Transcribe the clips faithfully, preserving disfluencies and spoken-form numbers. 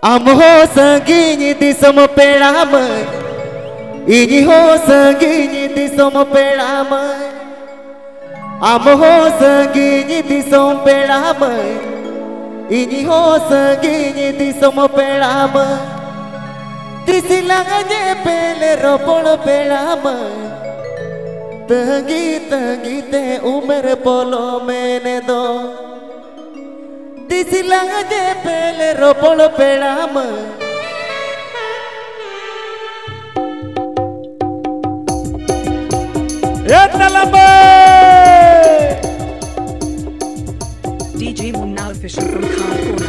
Amho sanginyi di somo peramai, ini ho sanginyi di somo peramai. Amho sanginyi di somo peramai, ini ho sanginyi di somo peramai. Di silang aja pele ropol peramai, tangi tangi te umur polo menedo. Di silang aja pele ropol peramai. Eta lambe D J Munna official from California.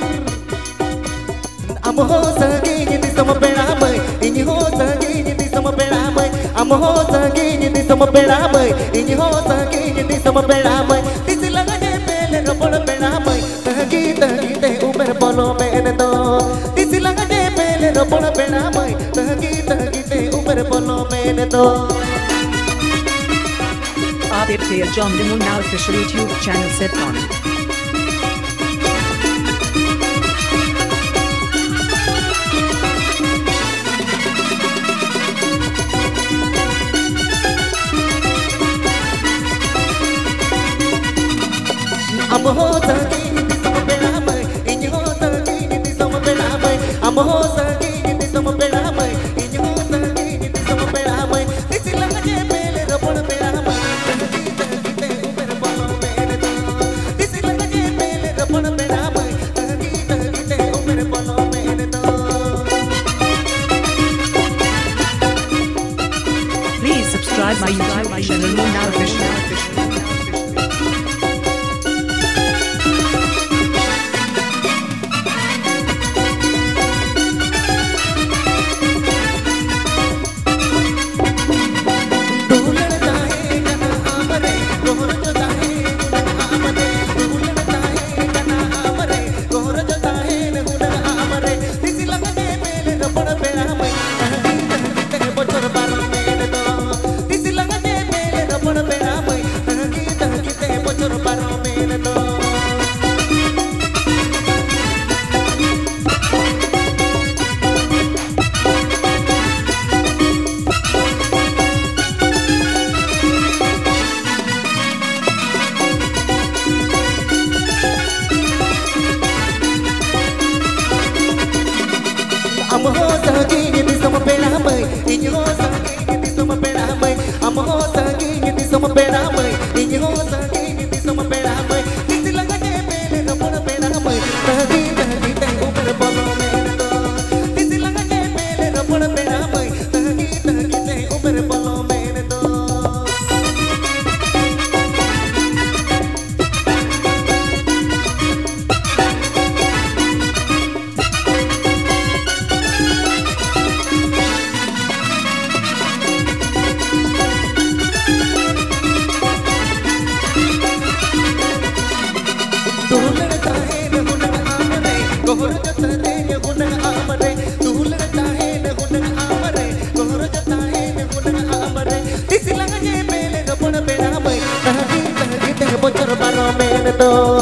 Amho sanginyi di somo peramai, ini ho sanginyi di somo peramai. Amho sanginyi di somo peramai, ini ho sanginyi di somo peramai. Di silang aja pele ropol peramai, tangi tangi te umur polo menedo. Di silang aja pele ropol peramai, tangi tangi te umur polo menedo. Aditya John the Munna official YouTube channel set on. Amho sanginyi di somo peramai, ini ho sanginyi di somo peramai. Amho sanginyi di somo peramai, ini ho sanginyi di somo peramai. Di silang aja pele ropol peramai, tangi tangi te umur polo menedo. Di silang aja pele ropol peramai, tangi tangi te umur polo menedo. Please subscribe my YouTube channel Munna official. Amho sanginyi di somo peramai, ini ho sanginyi di somo peramai. Amho sanginyi di somo peramai, ini ho sanginyi di somo peramai. Di silang aja pele ropol peramai, tangi tangi te umur polo menedo. Di silang aja pele ropol peramai, tangi tangi te umur polo menedo. तू लड़ता है न हुनर आमरे, गोहर जता है न हुनर आमरे. तू लड़ता है न हुनर आमरे, गोहर जता है न हुनर Amre. Di silang aja pele ropol peramai, tangi tangi te bocor paro menedo.